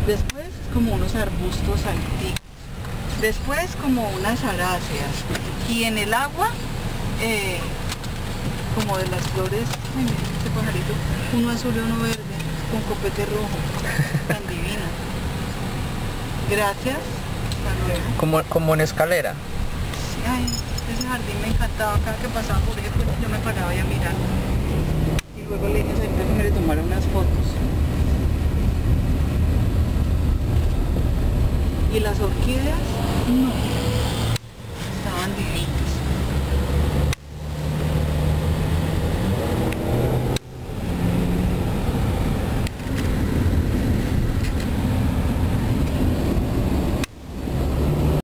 Después como unos arbustos alticos. Después como unas aráceas. Y en el agua, como de las flores, ay, mira este pajarito, uno azul y uno verde, con copete rojo, tan divino. Gracias, hasta luego. Como en escalera. Sí, ay, ese jardín me encantaba, cada que pasaba por él, pues yo me paraba ahí a mirar. Y luego le dije a Sarita que me le tomara unas fotos. Y las orquídeas, no.